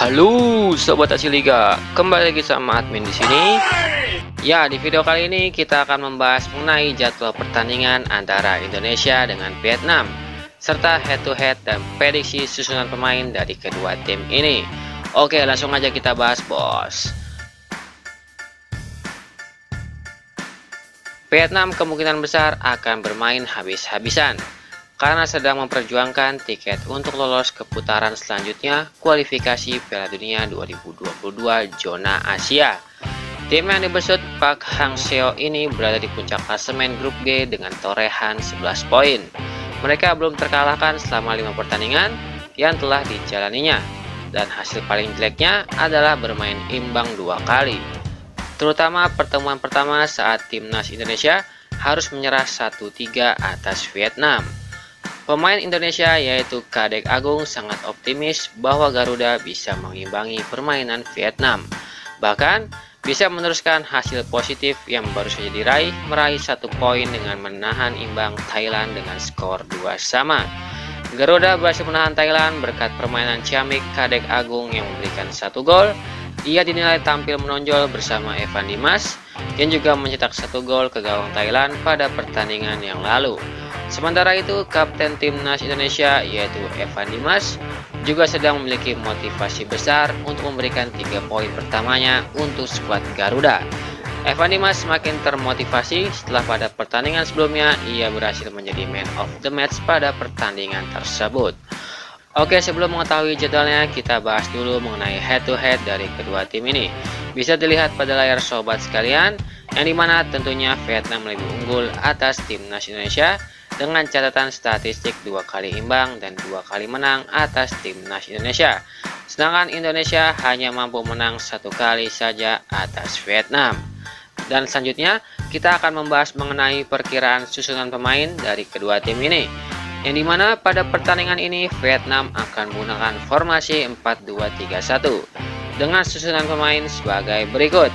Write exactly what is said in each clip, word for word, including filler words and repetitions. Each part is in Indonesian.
Halo sobat Aksi Liga, kembali lagi sama admin di sini. Ya, di video kali ini kita akan membahas mengenai jadwal pertandingan antara Indonesia dengan Vietnam, serta head to head dan prediksi susunan pemain dari kedua tim ini. Oke, langsung aja kita bahas, bos. Vietnam kemungkinan besar akan bermain habis-habisan karena sedang memperjuangkan tiket untuk lolos ke putaran selanjutnya kualifikasi Piala Dunia dua ribu dua puluh dua zona Asia. Tim yang dibesut Park Hang-seo ini berada di puncak klasemen grup G dengan torehan sebelas poin. Mereka belum terkalahkan selama lima pertandingan yang telah dijalaninya, dan hasil paling jeleknya adalah bermain imbang dua kali, terutama pertemuan pertama saat timnas Indonesia harus menyerah satu tiga atas Vietnam. Pemain Indonesia yaitu Kadek Agung sangat optimis bahwa Garuda bisa mengimbangi permainan Vietnam, bahkan bisa meneruskan hasil positif yang baru saja diraih, meraih satu poin dengan menahan imbang Thailand dengan skor dua sama. Garuda berhasil menahan Thailand berkat permainan ciamik Kadek Agung yang memberikan satu gol. Ia dinilai tampil menonjol bersama Evan Dimas yang juga mencetak satu gol ke gawang Thailand pada pertandingan yang lalu. Sementara itu, kapten timnas Indonesia yaitu Evan Dimas juga sedang memiliki motivasi besar untuk memberikan tiga poin pertamanya untuk skuad Garuda. Evan Dimas semakin termotivasi setelah pada pertandingan sebelumnya ia berhasil menjadi man of the match pada pertandingan tersebut. Oke, sebelum mengetahui jadwalnya, kita bahas dulu mengenai head to head dari kedua tim ini. Bisa dilihat pada layar sobat sekalian, yang dimana tentunya Vietnam lebih unggul atas timnas Indonesia dengan catatan statistik dua kali imbang dan dua kali menang atas timnas Indonesia. Sedangkan Indonesia hanya mampu menang satu kali saja atas Vietnam. Dan selanjutnya kita akan membahas mengenai perkiraan susunan pemain dari kedua tim ini, yang dimana pada pertandingan ini Vietnam akan menggunakan formasi empat dua tiga satu dengan susunan pemain sebagai berikut.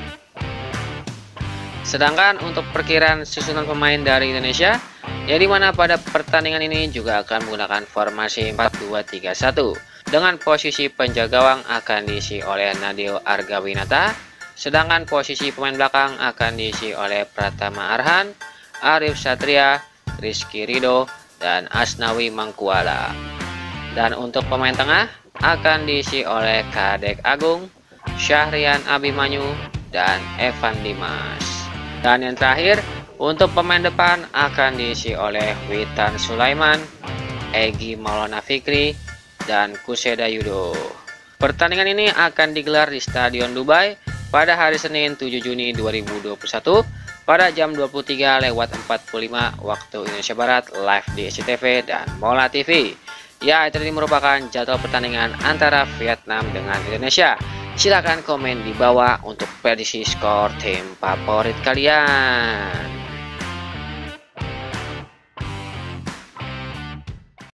Sedangkan untuk perkiraan susunan pemain dari Indonesia, yang dimana pada pertandingan ini juga akan menggunakan formasi empat dua tiga satu dengan posisi penjaga gawang akan diisi oleh Nadeo Argawinata, sedangkan posisi pemain belakang akan diisi oleh Pratama Arhan, Arif Satria, Rizky Ridho, dan Asnawi Mangkuala. Dan untuk pemain tengah akan diisi oleh Kadek Agung, Syahrian Abimanyu, dan Evan Dimas. Dan yang terakhir, untuk pemain depan akan diisi oleh Witan Sulaiman, Egy Maulana Fikri, dan Kuseda Yudo. Pertandingan ini akan digelar di Stadion Dubai pada hari Senin tujuh Juni dua ribu dua puluh satu pada jam dua puluh tiga lewat empat puluh lima waktu Indonesia Barat, live di S C T V dan Mola T V. Ya, itu ini merupakan jadwal pertandingan antara Vietnam dengan Indonesia. Silahkan komen di bawah untuk prediksi skor tim favorit kalian.